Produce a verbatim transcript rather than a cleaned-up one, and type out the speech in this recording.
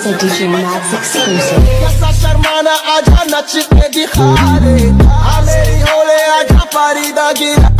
It's a D J Max exclusive. शर्माना आजा नच के दिखा रे, आ मेरी होले आजा पारी दा गिरा